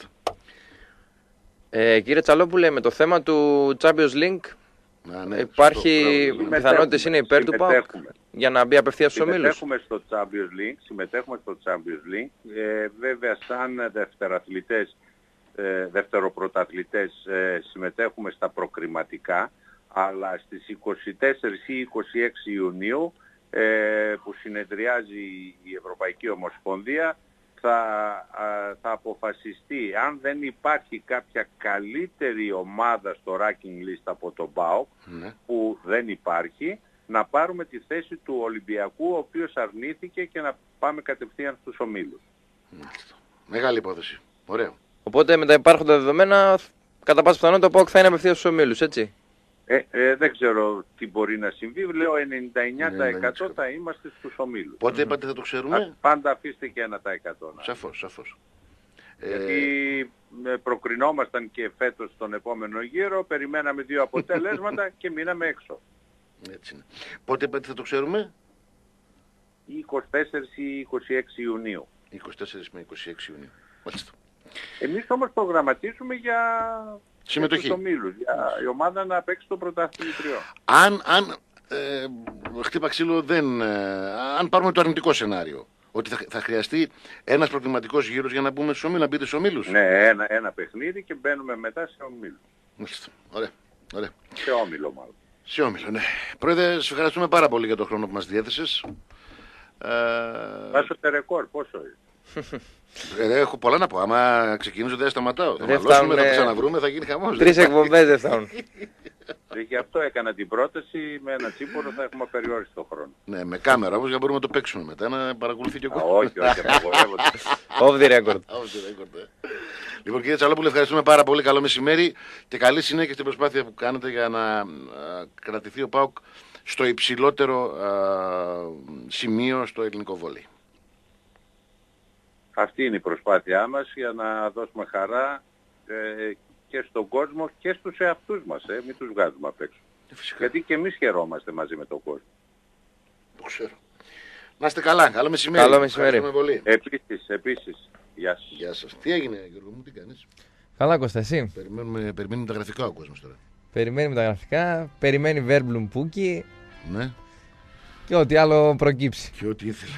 Κύριε Τσαλόπουλε, με το θέμα του Champions League, ναι, υπάρχει πιθανότητες, είναι υπέρ του ΠΑΟΚ για να μπει απευθείας στους ομίλους? Συμμετέχουμε στο Champions League. Βέβαια, σαν δευτεροπρωταθλητές συμμετέχουμε στα προκριματικά, αλλά στις 24 ή 26 Ιουνίου που συνεδριάζει η Ευρωπαϊκή Ομοσπονδία θα αποφασιστεί, αν δεν υπάρχει κάποια καλύτερη ομάδα στο ranking list από τον ΠΑΟΚ, που δεν υπάρχει, να πάρουμε τη θέση του Ολυμπιακού, ο οποίος αρνήθηκε, και να πάμε κατευθείαν στους ομίλους. Μεγάλη υπόθεση. Ωραίο. Οπότε με τα υπάρχοντα δεδομένα, κατά πάσα πιθανότητα ο ΠΑΟΚ θα είναι απευθείας στους ομίλους, έτσι? Δεν ξέρω τι μπορεί να συμβεί. Λέω 99% θα είμαστε στους ομίλους. Πότε είπατε θα το ξέρουμε? Πάντα αφήστε και 1%. Σαφώς. Γιατί προκρινόμασταν και φέτος στον επόμενο γύρο, περιμέναμε 2 αποτελέσματα και μείναμε έξω. Έτσι είναι. Πότε είπατε θα το ξέρουμε? 24 ή 26 Ιουνίου. 24 με 26 Ιουνίου. Μάλιστα. Εμείς όμως προγραμματίζουμε για συμμετοχή. Η ομάδα να παίξει το πρωταθλητριό. Αν χτύπα ξύλο, αν πάρουμε το αρνητικό σενάριο, ότι θα χρειαστεί ένας προκριματικός γύρος για να μπούμε στους ομίλους, να μπείτε στους ομίλους. Ναι, ένα παιχνίδι και μπαίνουμε μετά σε ομίλους. Μάλιστα. Ωραία. Σε όμιλο μάλλον. Σε όμιλο, ναι. Πρόεδρε, σας ευχαριστούμε πάρα πολύ για τον χρόνο που μας διέθεσες. Βάζετε ρεκόρ, πόσο είναι? Έχω πολλά να πω. Άμα ξεκινήσω δεν σταματάω. Θα μαλώσουμε, θα ξαναβρούμε, θα γίνει χαμός. 3 εκπομπές δεν φτάνουν. Γι' αυτό έκανα την πρόταση, με ένα τσίπορο θα έχουμε περιόριστο χρόνο. Ναι, με κάμερα όμως, για να μπορούμε να το παίξουμε μετά, να παρακολουθεί και ο κόσμος. Όχι, απαγορεύονται. Off the record. Λοιπόν, κύριε Τσαλόπουλε, ευχαριστούμε πάρα πολύ. Καλό μεσημέρι και καλή συνέχεια στην προσπάθεια που κάνετε για να κρατηθεί ο ΠΑΟΚ στο υψηλότερο σημείο στο ελληνικό βόλεϊ. Αυτή είναι η προσπάθειά μας, για να δώσουμε χαρά και στον κόσμο και στους εαυτούς μας. Μην τους βγάζουμε απ' έξω. Γιατί και εμείς χαιρόμαστε μαζί με τον κόσμο. Το ξέρω. Να είστε καλά. Καλό μεσημέρι. Καλό μεσημέρι. Πολύ. Επίσης. Γεια σας. Γεια σας. Τι έγινε, Γιώργο μου, τι κάνεις? Καλά, Κώστα, εσύ? Περιμένουμε τα γραφικά ο κόσμος τώρα. Περιμένουμε τα γραφικά, περιμένει Βέρμπλουμ Πούκι. Ναι. Και ό,τι άλλο προκύψει. Και ό,τι ήθελε.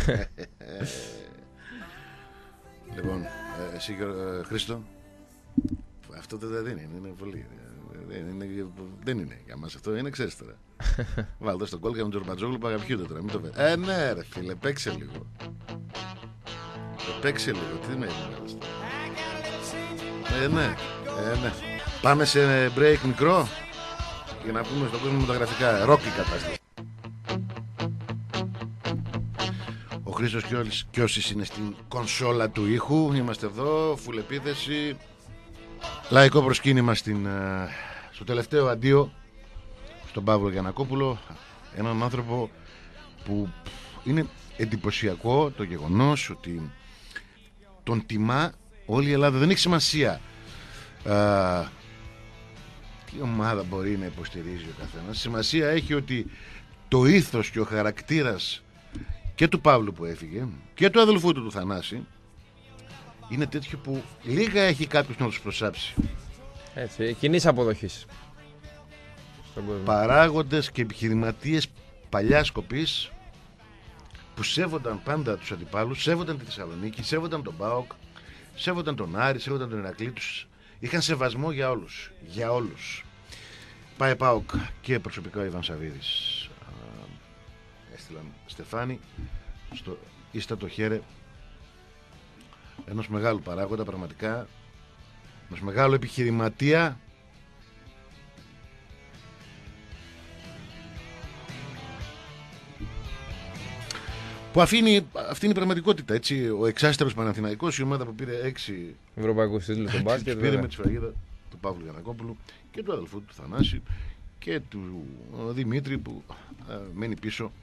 Λοιπόν, εσύ Χρήστο, αυτό δεν είναι πολύ. Δεν είναι για μας αυτό, είναι, ξέρεις τώρα. Βάλτε στον κόλ και με τον Τζορμπατζόγλου που αγαπιούνται τώρα, μην το πες. Ναι ρε φίλε, παίξε λίγο. Παίξε λίγο, τι με έχει ναι. Πάμε σε break μικρό για να πούμε στον κόσμο με τα γραφικά. Ρόκι κατάσταση. Ο Χρήστος Κιώσης είναι στην κονσόλα του ήχου. Είμαστε εδώ, full επίθεση. Λαϊκό προσκύνημα στο τελευταίο αντίο στον Παύλο Γιαννακόπουλο. Έναν άνθρωπο που είναι εντυπωσιακό το γεγονός ότι τον τιμά όλη η Ελλάδα. Δεν έχει σημασία τι ομάδα μπορεί να υποστηρίζει ο καθένας. Σημασία έχει ότι το ήθος και ο χαρακτήρας και του Παύλου που έφυγε και του αδελφού του Θανάση είναι τέτοιο που λίγα έχει κάποιος να τους προσάψει. Έτσι, κοινής αποδοχής. Παράγοντες και επιχειρηματίες παλιάς κοπής που σέβονταν πάντα τους αντιπάλους, σέβονταν τη Θεσσαλονίκη, σέβονταν τον ΠΑΟΚ, σέβονταν τον Άρη, σέβονταν τον Ηρακλή, τους είχαν σεβασμό για όλους. Για όλους. Πάει ΠΑΟΚ και προσωπικά ο Ιβάν Σαββίδης. έστειλαν Στεφάνη στο ίστατο χέρε ενός μεγάλου παράγοντα, πραγματικά ενός μεγάλου επιχειρηματία, που αυτή είναι η πραγματικότητα, έτσι. Ο εξάστερος Παναθηναϊκός, η ομάδα που πήρε 6 ευρωπαϊκούς τίτλους στο μπάσκετ, πήρε με τη σφραγίδα του Παύλου Γιαννακόπουλου και του αδελφού του Θανάση και του Δημήτρη που μένει πίσω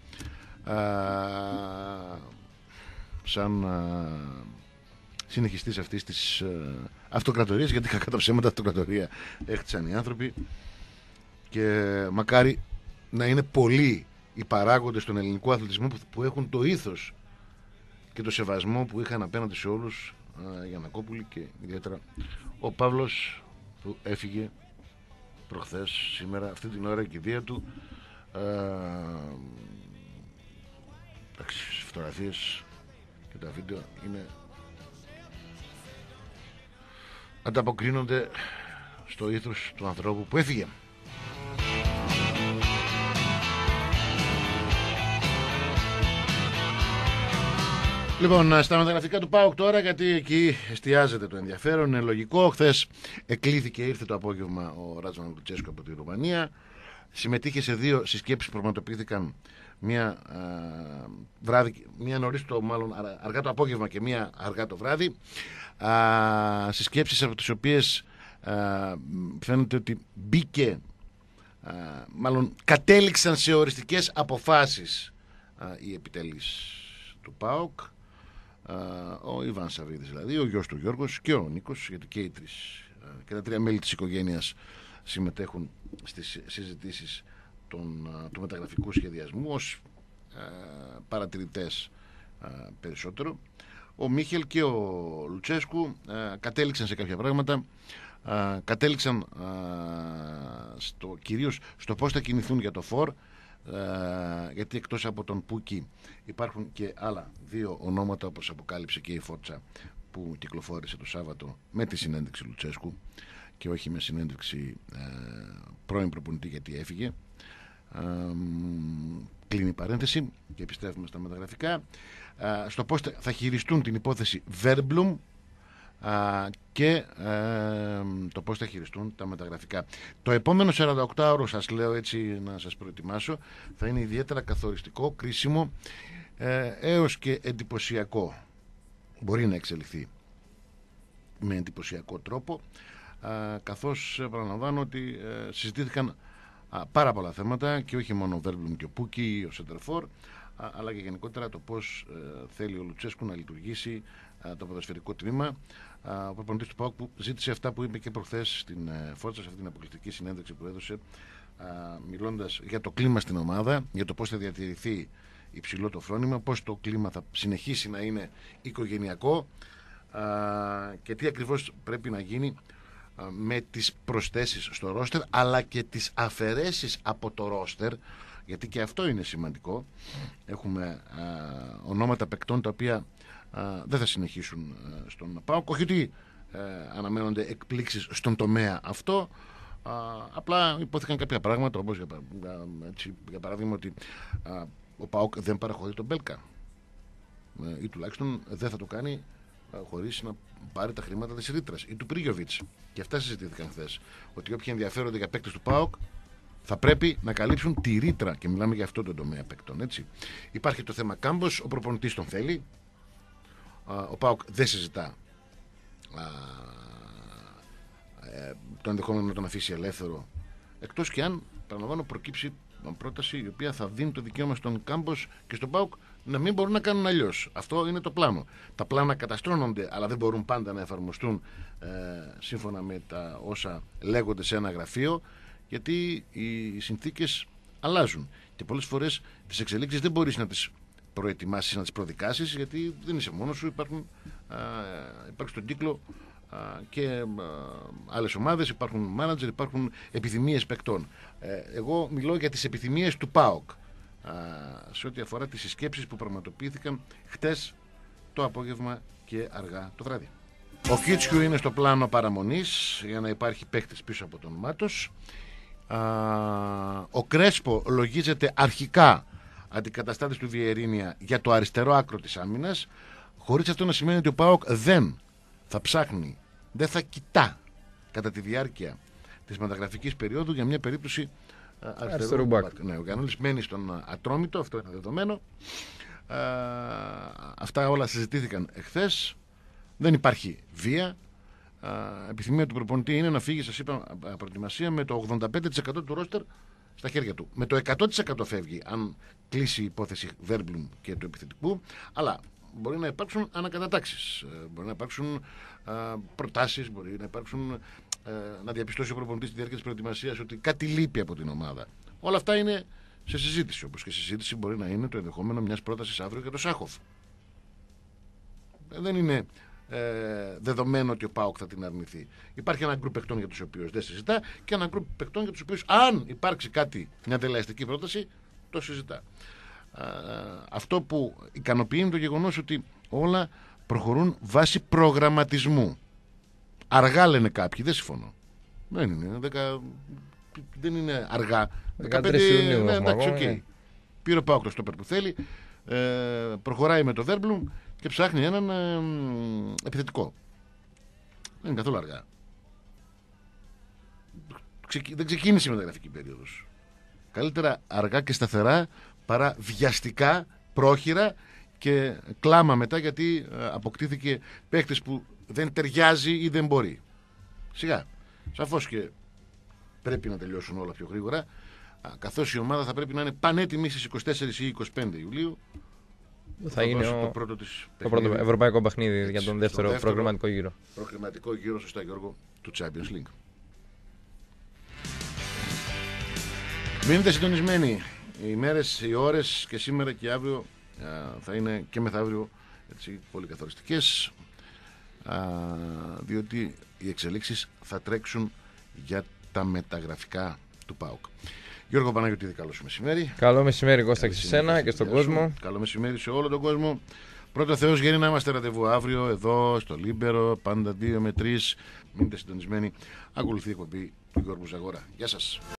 σαν συνεχιστής αυτής της αυτοκρατορίας, γιατί κατά ψέματα αυτοκρατορία έχτισαν οι άνθρωποι, και μακάρι να είναι πολλοί οι παράγοντες στον ελληνικό αθλητισμό που έχουν το ήθος και το σεβασμό που είχαν απέναντι σε όλους Γιαννακόπουλοι, και ιδιαίτερα ο Παύλος που έφυγε προχθές, σήμερα, αυτή την ώρα, η κηδεία του. Οι φωτογραφίες και τα βίντεο είναι, ανταποκρίνονται στο ήθος του ανθρώπου που έφυγε. Λοιπόν, στα μεταγραφικά του ΠΑΟΚ τώρα, γιατί εκεί εστιάζεται το ενδιαφέρον, είναι λογικό. Χθες εκλήθηκε, ήρθε το απόγευμα ο Ράτζαν Λουτσέσκου από τη Ρουμανία. Συμμετείχε σε 2 συσκέψεις που πραγματοποιήθηκαν, μία νωρίς μάλλον αργά το απόγευμα και μία αργά το βράδυ. Συσκέψεις από τις οποίες φαίνεται ότι μάλλον κατέληξαν σε οριστικές αποφάσεις οι επιτελείς του ΠΑΟΚ. Ο Ιβάν Σαββίδης, δηλαδή, ο γιος του Γιώργος και ο Νίκος, γιατί και οι τρεις και τα 3 μέλη της οικογένειας συμμετέχουν στις συζητήσεις του μεταγραφικού σχεδιασμού ως παρατηρητές περισσότερο. Ο Μίχελ και ο Λουτσέσκου κατέληξαν σε κάποια πράγματα, κατέληξαν κυρίως στο πώς θα κινηθούν για το φόρ, γιατί εκτός από τον Πούκι υπάρχουν και άλλα 2 ονόματα, όπως αποκάλυψε και η Φόρτσα, που κυκλοφόρησε το Σάββατο με τη συνέντευξη Λουτσέσκου και όχι με συνέντευξη πρώην προπονητή, γιατί έφυγε. Κλείνει η παρένθεση και επιστρέφουμε στα μεταγραφικά, στο πώς θα χειριστούν την υπόθεση Βέρμπλουμ και το πώς θα χειριστούν τα μεταγραφικά. Το επόμενο 48ωρο, σας λέω έτσι να σας προετοιμάσω, θα είναι ιδιαίτερα καθοριστικό, κρίσιμο, έως και εντυπωσιακό. Μπορεί να εξελιχθεί με εντυπωσιακό τρόπο, καθώς επαναλαμβάνω ότι συζητήθηκαν πάρα πολλά θέματα, και όχι μόνο ο Βέρμπλουμ και ο Πούκι, ο Σεντερφόρ, αλλά και γενικότερα το πώς θέλει ο Λουτσέσκου να λειτουργήσει το ποδοσφαιρικό τμήμα. Ο προπονητής του ΠΑΟΚ που ζήτησε αυτά που είπε και προχθές στην Φόρτσα, σε αυτή την αποκλειστική συνέντευξη που έδωσε, μιλώντας για το κλίμα στην ομάδα, για το πώς θα διατηρηθεί υψηλό το φρόνημα, πώς το κλίμα θα συνεχίσει να είναι οικογενειακό, και τι ακριβώς πρέπει να γίνει με τις προσθέσεις στο ρόστερ, αλλά και τις αφαιρέσεις από το ρόστερ, γιατί και αυτό είναι σημαντικό. Έχουμε ονόματα παικτών τα οποία δεν θα συνεχίσουν στον ΠΑΟΚ, όχι ότι αναμένονται εκπλήξεις στον τομέα αυτό, απλά υπόθηκαν κάποια πράγματα, όπως για παράδειγμα ότι ο ΠΑΟΚ δεν παραχωρεί τον Μπέλκα, ή τουλάχιστον δεν θα το κάνει χωρίς να πάρει τα χρήματα της ρήτρας, ή του Πρίγιοβιτς. Και αυτά συζητήθηκαν χθες, ότι όποιοι ενδιαφέρονται για παίκτες του ΠΑΟΚ θα πρέπει να καλύψουν τη ρήτρα, και μιλάμε για αυτό το τομέα παίκτων, έτσι. Υπάρχει το θέμα Κάμπος, ο προπονητής τον θέλει, ο ΠΑΟΚ δεν συζητά το ενδεχόμενο να τον αφήσει ελεύθερο, εκτός και αν, παραλαμβάνω, προκύψει πρόταση η οποία θα δίνει το δικαίωμα στον Κάμπος και στον ΠΑΟΚ να μην μπορούν να κάνουν αλλιώς. Αυτό είναι το πλάνο. Τα πλάνα καταστρώνονται, αλλά δεν μπορούν πάντα να εφαρμοστούν σύμφωνα με τα όσα λέγονται σε ένα γραφείο, γιατί οι συνθήκες αλλάζουν και πολλές φορές τις εξελίξεις δεν μπορείς να τις προετοιμάσεις, να τις προδικάσεις, γιατί δεν είσαι μόνος σου, υπάρχει στον κύκλο και άλλες ομάδες, υπάρχουν μάνατζερ, υπάρχουν επιθυμίες παικτών. Εγώ μιλώ για τις επιθυμίες του ΠΑΟΚ σε ό,τι αφορά τις συσκέψεις που πραγματοποιήθηκαν χτες το απόγευμα και αργά το βράδυ. Ο Κίτσιου είναι στο πλάνο παραμονής για να υπάρχει παίκτης πίσω από τον Μάτος. Ο Κρέσπο λογίζεται αρχικά αντικαταστάτης του Βιερίνια για το αριστερό άκρο της άμυνας, χωρίς αυτό να σημαίνει ότι ο ΠΑΟΚ δεν θα ψάχνει, δεν θα κοιτά κατά τη διάρκεια της μεταγραφικής περίοδου για μια περίπτωση αριστερού μπακ. Ναι, ο Γιαννούλης μένει στον Ατρόμητο, αυτό είναι δεδομένο. Αυτά όλα συζητήθηκαν εχθές. Δεν υπάρχει βία. Επιθυμία του προπονητή είναι να φύγει, σας είπα, προετοιμασία με το 85% του ρόστερ στα χέρια του. Με το 100% φεύγει αν κλείσει η υπόθεση Βέρμπλουμ και του επιθετικού, αλλά μπορεί να υπάρξουν ανακατατάξεις, μπορεί να υπάρξουν προτάσεις, μπορεί να υπάρξουν να διαπιστώσει ο προπονητής στη διάρκεια της προετοιμασίας ότι κάτι λείπει από την ομάδα. Όλα αυτά είναι σε συζήτηση, όπως και συζήτηση μπορεί να είναι το ενδεχόμενο μιας πρότασης αύριο για το Σάχοφ. Δεν είναι δεδομένο ότι ο ΠΑΟΚ θα την αρνηθεί. Υπάρχει ένα γκρουπ παιχτών για τους οποίους δεν συζητά και ένα γκρουπ παιχτών για τους οποίους, αν υπάρξει κάτι, μια τελεαστική πρόταση, το συζητά. Αυτό που ικανοποιεί είναι το γεγονός ότι όλα προχωρούν βάσει προγραμματισμού. Αργά λένε κάποιοι, δεν συμφωνώ. Δεν είναι αργά. 13 Ιουνίου. Ναι, εντάξει, okay. Πήρε ο ΠΑΟΚ το στόπερ που θέλει, προχωράει με το Βέρμπλουμ και ψάχνει έναν επιθετικό. Δεν είναι καθόλου αργά. Δεν ξεκίνησε η μεταγραφική περίοδος. Καλύτερα αργά και σταθερά παρά βιαστικά, πρόχειρα και κλάμα μετά γιατί αποκτήθηκε παίκτης που δεν ταιριάζει ή δεν μπορεί. Σιγά. Σαφώς και πρέπει να τελειώσουν όλα πιο γρήγορα, καθώς η ομάδα θα πρέπει να είναι πανέτοιμη στις 24 ή 25 Ιουλίου. Θα γίνει το πρώτο ευρωπαϊκό παιχνίδι για τον δεύτερο προγραμματικό γύρο. Προγραμματικό γύρο, σωστά Γιώργο, του Champions League. Μείνετε συντονισμένοι. Οι μέρες, οι ώρες και σήμερα και αύριο θα είναι και μεθαύριο έτσι, πολύ καθοριστικές, διότι οι εξελίξεις θα τρέξουν για τα μεταγραφικά του ΠΑΟΚ. Γιώργο Παναγιωτήδη, καλό σου μεσημέρι. Καλό μεσημέρι Κώστα και σε σένα και στον κόσμο. Καλό μεσημέρι σε όλο τον κόσμο. Πρώτα Θεός γέννη να είμαστε ραντεβού αύριο εδώ στο Λίμπερο, πάντα 2 με 3. Μείνετε συντονισμένοι. Ακολουθεί η εκπομπή του Γιώργου Ζαγόρα. Γεια σας.